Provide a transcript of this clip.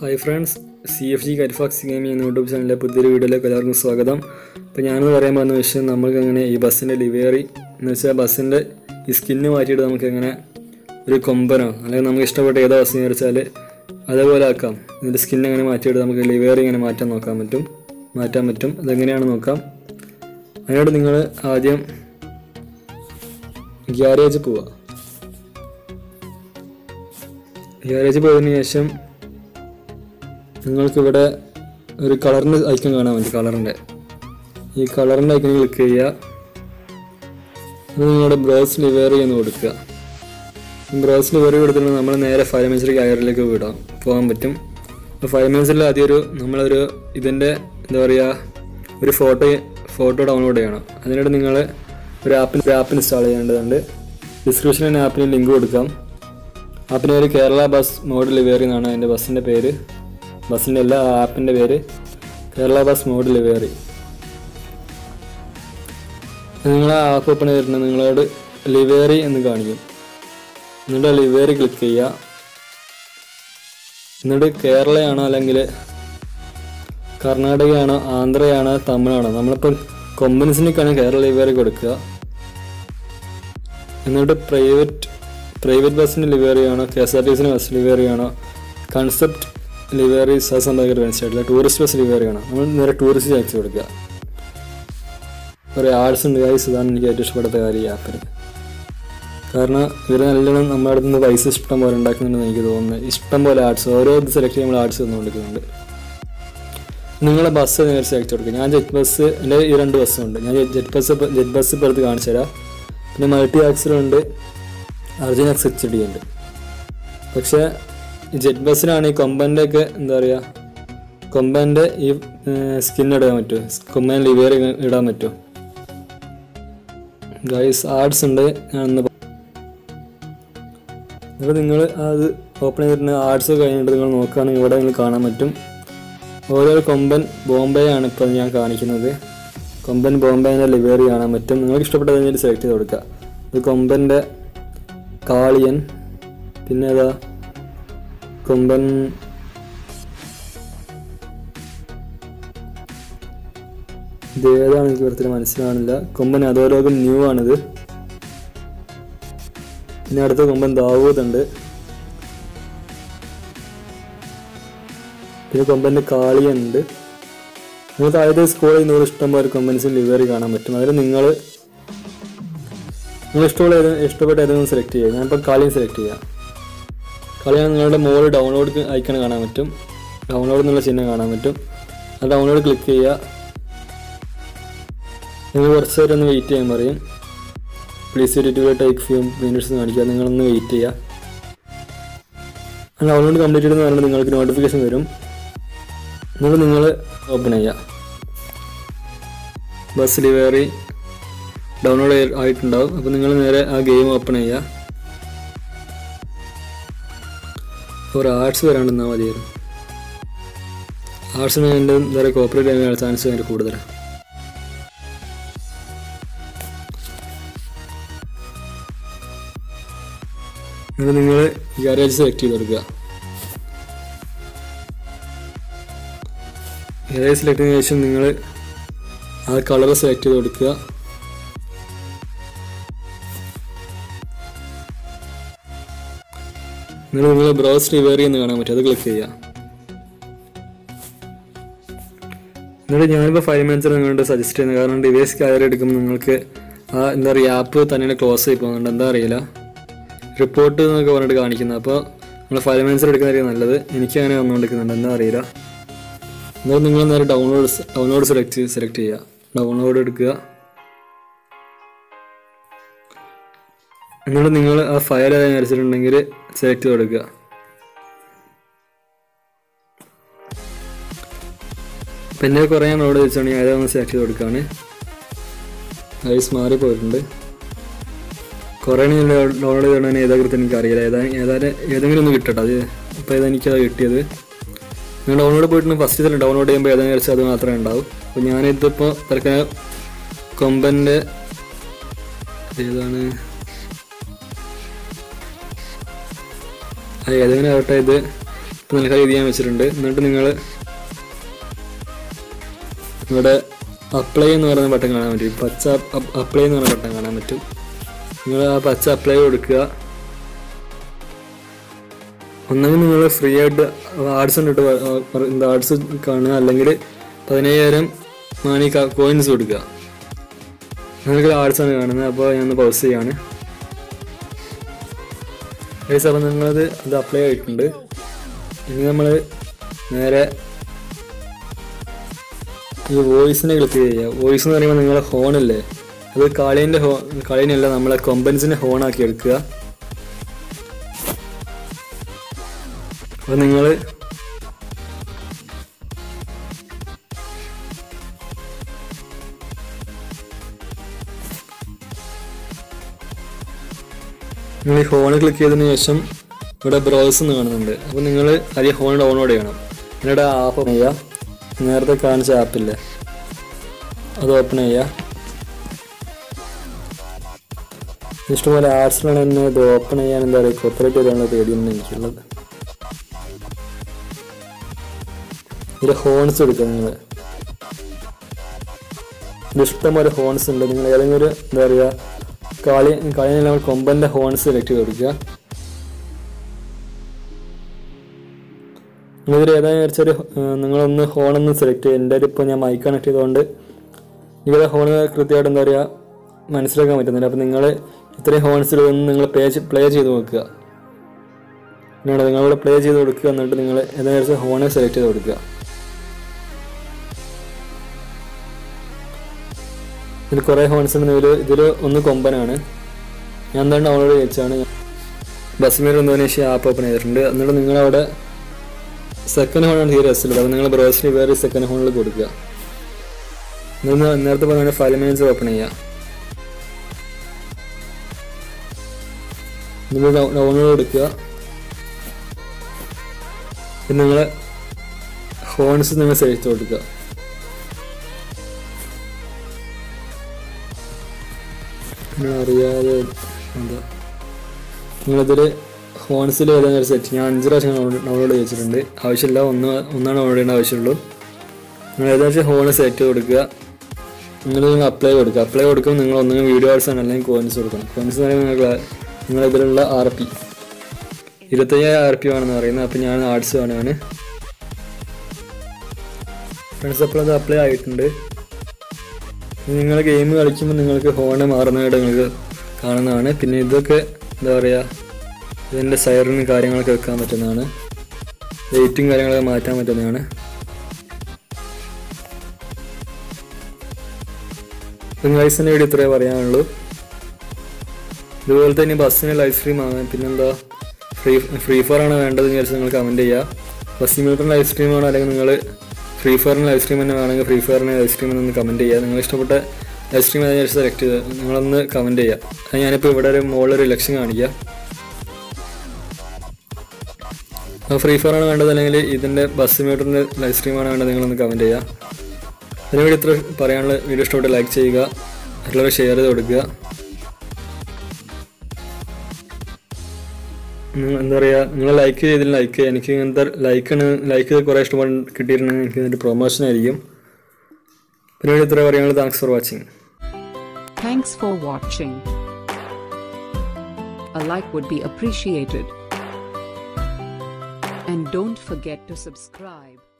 Hi friends, CFG കരിഫാക്സ് gaming എന്ന YouTube ചാനലിലെ പുതിയൊരു വീഡിയോയിലേക്ക് എല്ലാവർക്കും സ്വാഗതം. അപ്പോൾ ഞാനെന്ന് പറയാൻ പോകുന്ന വിഷയം നമുക്ക് എങ്ങനെ ഈ ബസ്സിൻ്റെ ലിവേറി എന്ന് വെച്ചാൽ ബസ്സിൻ്റെ ഈ സ്കിന്ന് മാറ്റിയിട്ട് നമുക്ക് എങ്ങനെ ഒരു കൊമ്പനോ അല്ലെങ്കിൽ നമുക്ക് ഇഷ്ടപ്പെട്ട ഏതോ ബസ് വിചാരിച്ചാൽ അതേപോലെ ആക്കാം. ഇതിൻ്റെ സ്കിന്ന് എങ്ങനെ മാറ്റിയിട്ട് നമുക്ക് ലിവേറി എങ്ങനെ മാറ്റാൻ പറ്റും. അതെങ്ങനെയാണ് നോക്കാം. അതിനോട് നിങ്ങൾ ആദ്യം ഗ്യാരേജ് പോവുക. ഗ്യാരേജ് പോയതിനു ശേഷം നിങ്ങൾക്കിവിടെ ഒരു കളറിൻ്റെ ഐക്കൺ കാണാൻ പറ്റും. ഈ കളറിൻ്റെ ഐക്കൺ ക്ലിക്ക് ചെയ്യുക. അത് നിങ്ങളുടെ ബ്രൗസ് ലിവേറി എന്ന് കൊടുക്കുക. ബ്രൗസ് ലിവേറി കൊടുത്തിട്ട് നമ്മൾ നേരെ ഫയൽ മാനേജർ ഗാലറിയിലേക്ക് പോകാൻ പറ്റും. അപ്പോൾ ഫയൽ മാനേജറിൽ ആദ്യം നമ്മളൊരു ഇതിൻ്റെ എന്താ പറയുക ഒരു ഫോട്ടോ ഡൗൺലോഡ് ചെയ്യണം. അതിനായിട്ട് നിങ്ങൾ ഒരു ആപ്പ് ഇൻസ്റ്റാൾ ചെയ്യേണ്ടതുണ്ട്. ഡിസ്ക്രിപ്ഷനിൽ ആപ്പിന് ലിങ്ക് കൊടുക്കാം. ആപ്പിൻ്റെ പേര് കേരള ബസ് മോഡ് ലിവേറി എന്നാണ് അതിൻ്റെ ബസ്സിൻ്റെ പേര്. ബസ്സിൻ്റെ എല്ലാ ആപ്പിൻ്റെ പേര് കേരള ബസ് മോഡ് ലിവേറി. നിങ്ങൾ ആ ആപ്പ് ഓപ്പൺ ചെയ്തിട്ടുണ്ട്. നിങ്ങളോട് ലിവേറി എന്ന് കാണിക്കും. എന്നിട്ട് ലിവേറി ക്ലിക്ക് ചെയ്യുക. എന്നിട്ട് കേരളയാണോ അല്ലെങ്കിൽ കർണാടകയാണോ ആന്ധ്രയാണോ തമിഴാണോ, നമ്മളിപ്പോൾ കൊമ്പൻസിനൊക്കെയാണ് കേരള ലിവേറി കൊടുക്കുക. എന്നിട്ട് പ്രൈവറ്റ് ബസ്സിൻ്റെ ലിവേറിയാണോ, KSRTC ബസ് ലിവേറിയാണോ, കൺസെപ്റ്റ് ലിവേറി സഹസംബന്ധിച്ചിട്ടുള്ള ടൂറിസ്റ്റ് ബസ് ലിവേറിയാണോ, നമ്മൾ നേരെ ടൂറിസ്റ്റ് ടാക്സി കൊടുക്കുക. കുറേ ആർട്സ് ഉണ്ട് ഗൈസ്. ഇതാണ് എനിക്ക് ഏറ്റവും ഇഷ്ടപ്പെട്ട കാര്യം ഈ ആപ്പിൽ. കാരണം ഇവർ നല്ലോണം നമ്മുടെ അടുത്ത് നിന്ന് പൈസ ഇഷ്ടം പോലെ ഉണ്ടാക്കുന്നുണ്ടെന്ന് എനിക്ക് തോന്നുന്നത്. ഇഷ്ടം പോലെ ആർട്സ് ഓരോ ഇത് സെലക്ട് ചെയ്യുമ്പോൾ ആർട്സ് തന്നുകൊണ്ടിരിക്കുന്നുണ്ട്. നിങ്ങളെ ബസ് നേരെ സെലക്ട് കൊടുക്കുക. ഞാൻ ജെറ്റ് ബസ്, എൻ്റെ ഈ 2 ബസ്സുണ്ട്. ഞാൻ ജെറ്റ് ബസ് ഇപ്പോൾ എടുത്ത് കാണിച്ചു തരാം. പിന്നെ മൾട്ടി ആക്സിലുണ്ട്, അർജുൻ XHD ഉണ്ട്. പക്ഷേ ജെറ്റ് ബസ്സിനാണ് ഈ കൊമ്പൻ്റെ ഒക്കെ എന്താ പറയുക കൊമ്പൻ്റെ ഈ സ്കിൻ ഇടാൻ പറ്റുമോ, കൊമ്പൻ ലിവേറി ഇടാൻ പറ്റുമോ ഗൈസ്. ആർട്സ് ഉണ്ട്. അപ്പോൾ നിങ്ങൾ അത് ഓപ്പൺ ചെയ്തിട്ട് ആർട്സ് കഴിഞ്ഞിട്ട് നിങ്ങൾ നോക്കുകയാണെങ്കിൽ ഇവിടെ നിങ്ങൾ കാണാൻ പറ്റും. ഓരോ കൊമ്പൻ ബോംബെ ആണ് ഇപ്പോൾ ഞാൻ കാണിക്കുന്നത്. കൊമ്പൻ ബോംബെൻ്റെ ലിവേറി കാണാൻ പറ്റും. നിങ്ങൾക്ക് ഇഷ്ടപ്പെട്ടത് കഴിഞ്ഞിട്ട് സെലക്ട് ചെയ്ത് കൊടുക്കുക. ഇത് കൊമ്പൻ്റെ കാളിയൻ, പിന്നെ ഏതാ കൊമ്പൻ ഇത് ഏതാണ് എനിക്ക് വൃത്തിയിൽ മനസ്സിലാവുന്നില്ല. കൊമ്പൻ അധോലോകം ന്യൂ ആണിത്. പിന്നെ അടുത്ത കൊമ്പൻ ദാവൂദ് ഉണ്ട്. പിന്നെ കൊമ്പൻ്റെ കാളിയൻ ഉണ്ട്. നിങ്ങൾക്ക് ആദ്യത്തെ സ്കൂളിൽ ചെയ്യുന്ന ഇഷ്ടംപോലെ കൊമ്പൻസിൽ ലിവേറി കാണാൻ പറ്റും. അതിൽ നിങ്ങൾ ഇഷ്ടപ്പെട്ട ഏതെങ്കിലും സെലക്ട് ചെയ്യുക. ഞാനിപ്പോൾ കാളിയൻ സെലക്ട് ചെയ്യാം. കാളിയൻ നിങ്ങളുടെ മോഡ് ഡൗൺലോഡ് ഐക്കൺ കാണാൻ പറ്റും. ഡൗൺലോഡ് എന്നുള്ള ചിഹ്നം കാണാൻ പറ്റും. ആ ഡൗൺലോഡ് ക്ലിക്ക് ചെയ്യുക. നിങ്ങൾ കുറച്ച് നേരം ഒന്ന് വെയിറ്റ് ചെയ്യാൻ പറയും. Please edit take few minutes കാണിക്കുക. നിങ്ങളൊന്ന് വെയിറ്റ് ചെയ്യുക. ആ ഡൗൺലോഡ് കംപ്ലീറ്റ് ചെയ്തെന്ന് പറഞ്ഞാൽ നിങ്ങൾക്ക് നോട്ടിഫിക്കേഷൻ വരും. നിങ്ങൾ ഓപ്പൺ ചെയ്യുക. ബസ് ലിവേറി ഡൗൺലോഡ് ആയിട്ടുണ്ടാവും. അപ്പോൾ നിങ്ങൾ നേരെ ആ ഗെയിം ഓപ്പൺ ചെയ്യുക. ഒരു ആർട്സ് വരാണ്ടെന്നാൽ മതിയായിരുന്നു. ആർട്സിന് എൻ്റെ എന്താ പറയുക കോപ്പറേറ്റ് ചെയ്യാൻ ചാൻസ് അതിൻ്റെ കൂടുതലാണ്. എന്നിട്ട് നിങ്ങൾ ഗാരേജ് സെലക്ട് ചെയ്ത് കൊടുക്കുക. ഗാരേജ് സെലക്ട് ചെയ്തതിനു ശേഷം നിങ്ങൾ ആ കളർ സെലക്ട് ചെയ്ത് കൊടുക്കുക. നിങ്ങൾ ബ്രൗസ് ലിവേറി എന്ന് കാണാൻ പറ്റും. അത് ക്ലിക്ക് ചെയ്യുക. എന്നിട്ട് ഞാനിപ്പോൾ ഫയൽ മാനേജർ നിങ്ങളുടെ സജസ്റ്റ് ചെയ്യുന്നത്, കാരണം ഡിവൈസ് കയറി എടുക്കുമ്പോൾ നിങ്ങൾക്ക് ആ എന്താ പറയുക ആപ്പ് തന്നെ ക്ലോസ് ആയി പോകുന്നുണ്ട്. എന്താ അറിയില്ല, റിപ്പോർട്ട് എന്നൊക്കെ പറഞ്ഞിട്ട് കാണിക്കുന്നത്. അപ്പോൾ നിങ്ങൾ ഫയൽ മാനേജർ എടുക്കുന്നതായിരിക്കും നല്ലത്. എനിക്ക് അങ്ങനെ വന്നുകൊണ്ടിരിക്കുന്നുണ്ട്, എന്താ അറിയില്ല. എന്നിട്ട് നിങ്ങൾ നേരെ ഡൗൺലോഡ് സെലക്ട് ചെയ്യുക. ഡൗൺലോഡ് എടുക്കുക. എന്നിട്ട് നിങ്ങൾ ആ ഫയൽ ഏതാ വരച്ചിട്ടുണ്ടെങ്കിൽ സെലക്ട് ചെയ്ത് കൊടുക്കുക. പിന്നെ കുറേ ഞാൻ ഡൗൺലോഡ് വെച്ചാണെങ്കിൽ ഏതാണെന്ന് സെലക്ട് ചെയ്ത് കൊടുക്കുകയാണ്. ഐസ് മാറിപ്പോയിട്ടുണ്ട്. കുറേ ഞാൻ ഡൗൺലോഡ് ചെയ്തിട്ടുണ്ടെങ്കിൽ ഏതാ കൃത്യം എനിക്കറിയില്ല. ഏതെങ്കിലും ഒന്ന് കിട്ടട്ടെ. അത് ഇപ്പോൾ എനിക്കത് കിട്ടിയത്. നിങ്ങൾ ഡൗൺലോഡ് പോയിട്ട് ഫസ്റ്റ് തന്നെ ഡൗൺലോഡ് ചെയ്യുമ്പോൾ ഏതെങ്കിലും വെച്ചാൽ അത് മാത്രമേ ഉണ്ടാവും. അപ്പോൾ ഞാനിതിപ്പോൾ തൽക്കാലം കൊമ്പൻ്റെ ഏതാണ് ഏതെങ്കിലും ആവട്ടെ, ഇത് തൽക്കാലം ഇത് ഞാൻ വെച്ചിട്ടുണ്ട്. എന്നിട്ട് നിങ്ങൾ ഇവിടെ അപ്ലൈ എന്ന് പറയുന്ന ബട്ടൺ കാണാൻ പറ്റും. പച്ച അപ്ലൈ എന്ന് പറയുന്ന ബട്ടൺ കാണാൻ പറ്റും. നിങ്ങൾ ആ പച്ച അപ്ലൈ കൊടുക്കുക. ഒന്നെങ്കിൽ നിങ്ങൾ ഫ്രീ ആയിട്ട് ആഡ്സ് കണ്ടിട്ട് എന്താ ആഡ്സ് കാണുക, അല്ലെങ്കിൽ 15,000 മണി കോയിൻസ് കൊടുക്കുക. നിങ്ങൾക്ക് ആഡ്സാണ് കാണുന്നത്. അപ്പോൾ ഞാൻ പൗസ് ചെയ്യാണ്. അപ്പോൾ നിങ്ങളത് അപ്ലൈ ആയിട്ടുണ്ട്. ഇനി നമ്മൾ നേരെ ഈ വോയിസിനെ ക്ലിക്ക് ചെയ്യുക. വോയിസ് എന്ന് പറയുമ്പോൾ നിങ്ങളെ ഹോണല്ലേ, അത് കളീനല്ല നമ്മളെ കൊമ്പൻസിനെ ഹോണാക്കി എടുക്കുക. അപ്പോൾ നിങ്ങൾ ഈ ഹോൺ ക്ലിക്ക് ചെയ്തതിന് ശേഷം ഇവിടെ ബ്രൗസ് എന്ന് കാണുന്നുണ്ട്. അപ്പോൾ നിങ്ങൾ അതിൽ ഹോൺ ഡൗൺലോഡ് ചെയ്യണം. എന്നിട്ട് ആപ്പ് ഓപ്പൺ ചെയ്യുക. നേരത്തെ കാണിച്ച ആപ്പില്ലേ അത് ഓപ്പൺ ചെയ്യുക. ഇഷ്ടംപോലെ ആർട്സിലാണ് തന്നെ ഇത് ഓപ്പൺ ചെയ്യാൻ എന്താ പറയുക കോപ്പറേറ്റ് വരാനുള്ള പേടിയാണ് എനിക്കുള്ളത്. ഇതിൽ ഹോൺസ് എടുക്കുക. നിങ്ങൾ ഇഷ്ടംപോലെ ഹോൺസ് ഉണ്ട്. നിങ്ങൾ ഏതെങ്കിലും ഒരു എന്താ പറയുക കളിയിൽ നമ്മൾ കൊമ്പൻ്റെ ഹോൺസ് സെലക്ട് ചെയ്ത് കൊടുക്കുക. നിങ്ങളിതിൽ ഏതായാലും വെച്ചൊരു നിങ്ങളൊന്ന് ഹോണൊന്ന് സെലക്ട് ചെയ്യുക. എൻ്റെ ഇപ്പോൾ ഞാൻ മൈക്ക് കണക്ട് ചെയ്തുകൊണ്ട് ഇവിടെ ഹോൺ കൃത്യമായിട്ട് എന്താ പറയുക മനസ്സിലാക്കാൻ പറ്റുന്നില്ല. അപ്പോൾ നിങ്ങൾ ഇത്രയും ഹോൺസിൽ ഒന്ന് നിങ്ങൾ പ്ലേ ചെയ്ത് നോക്കുക. പിന്നീട് നിങ്ങളിവിടെ പ്ലേ ചെയ്ത് കൊടുക്കുക. എന്നിട്ട് നിങ്ങൾ ഏതായാലും വെച്ചാൽ ഹോണ് സെലക്ട് ചെയ്ത് കൊടുക്കുക. ഇതിൽ കുറേ ഹോൺസ് ഉണ്ട്. ഇതിൽ ഒന്ന് കൊമ്പനാണ്. ഞാൻ എന്താണ് ഡൗൺലോഡ് ചെയ്യിച്ചാണ്. ബസ്മീർ ഇന്തോനേഷ്യ ആപ്പ് ഓപ്പൺ ചെയ്തിട്ടുണ്ട്. എന്നിട്ട് നിങ്ങളവിടെ സെക്കൻഡ് ഹോണാണ് തീരെ രസമുള്ളത്. അപ്പോൾ നിങ്ങൾ ബ്രൗസറിൽ വേറെ സെക്കൻഡ് ഹോണിൽ കൊടുക്കുക. നേരത്തെ പറഞ്ഞാൽ ഫയൽ മാനേജർ ഓപ്പൺ ചെയ്യുക. നിങ്ങൾ ഡൗൺലോഡ് കൊടുക്കുക. പിന്നെ നിങ്ങളെ ഹോൺസ് നിങ്ങൾ സെലക്ട് കൊടുക്കുക. അറിയാതെ എന്താ നിങ്ങളിതിൽ ഹോൺസിൽ ഏതാണ് ഒരു സെറ്റ് ഞാൻ 5 പ്രാവശ്യം ഡൗൺലോഡ് ചെയ്തിട്ടുണ്ട്. ആവശ്യമില്ല, ഒന്നാണ് ഡൗൺലോഡ് ചെയ്യേണ്ട ആവശ്യമുള്ളൂ. നിങ്ങൾ ഏതാണെന്ന് ഹോൺ സെറ്റ് കൊടുക്കുക. നിങ്ങൾ അപ്ലൈ കൊടുക്കുക. അപ്ലൈ കൊടുക്കുമ്പോൾ നിങ്ങൾ ഒന്നുകിൽ വീഡിയോ ആർട്സ് ആണ് അല്ലെങ്കിൽ കോയിൻസ് കൊടുക്കണം. കോയിൻസ് എന്ന് പറയുമ്പോൾ നിങ്ങളിതിലുള്ള RP 25,000 RP ആണെന്ന് പറയുന്നത്. അപ്പോൾ ഞാൻ ആർട്സ് ആണ് ഫ്രണ്ട്സ്. അപ്പോൾ അത് അപ്ലൈ ആയിട്ടുണ്ട്. നിങ്ങൾ ഗെയിം കളിക്കുമ്പോൾ നിങ്ങൾക്ക് ഹോണ് മാറുന്നതായിട്ട് നിങ്ങൾക്ക് കാണുന്നതാണ്. പിന്നെ ഇതൊക്കെ എന്താ പറയുക ഇതിൻ്റെ സൈറിനും കാര്യങ്ങളൊക്കെ വെക്കാൻ പറ്റുന്നതാണ്. വെയിറ്റും കാര്യങ്ങളൊക്കെ മാറ്റാൻ പറ്റുന്നതാണ്. ഗൈസിൻ്റെ വീഡിയോ ഇത്രയേ പറയാനുള്ളൂ. ഇതുപോലെ തന്നെ ബസ്സിന് ലൈവ് സ്ട്രീം ആകാൻ പിന്നെന്താ ഫ്രീ ഫയർ ആണ് വേണ്ടതെന്ന് വിചാരിച്ച് നിങ്ങൾ കമൻറ്റ് ചെയ്യുക. ബസ് സിമുലേറ്റർ ലൈവ് സ്ട്രീം ആണോ അല്ലെങ്കിൽ നിങ്ങൾ ഫ്രീ ഫയറിന് ലൈവ് സ്ട്രീം തന്നെ വേണമെങ്കിൽ ഫ്രീ ഫയറിന് ലൈവ് സ്ട്രീം എന്നൊന്ന് കമൻറ്റ് ചെയ്യുക. നിങ്ങൾ ഇഷ്ടപ്പെട്ട ലൈവ് സ്ട്രീം അതിനനുസരിച്ച് സെലക്ട് ചെയ്ത് നിങ്ങളൊന്ന് കമൻറ്റ് ചെയ്യുക. അത് ഞാനിപ്പോൾ ഇവിടെ ഒരു മുകളിലൊരു ഇലക്ഷൻ കാണിക്കുക. അപ്പോൾ ഫ്രീ ഫയർ ആണ് വേണ്ടത് അല്ലെങ്കിൽ ഇതിൻ്റെ ബസ് സിമുലേറ്ററിൻ്റെ ലൈവ് സ്ട്രീം ആണ് വേണ്ടത് നിങ്ങളൊന്ന് കമൻറ്റ് ചെയ്യുക. അതിനുവേണ്ടി ഇത്ര പറയാനുള്ള വീഡിയോ ഇഷ്ടപ്പെട്ട് ലൈക്ക് ചെയ്യുക, മറ്റുള്ളവർ ഷെയർ ചെയ്ത് കൊടുക്കുക. എന്താ പറയുക നിങ്ങൾ ലൈക്ക് ചെയ്തില്ല ലൈക്ക് ചെയ്യുക. എനിക്ക് ഇങ്ങനത്തെ ലൈക്ക് കുറേ ഇഷ്ടപ്പെട്ട് കിട്ടിയിട്ടുണ്ടെങ്കിൽ എനിക്ക് ഇതിൻ്റെ പ്രൊമോഷൻ ആയിരിക്കും. പിന്നെ ഇത്ര പറയാനുള്ളത് thanks for watching. Thanks for watching. A like would be appreciated. And don't forget to subscribe.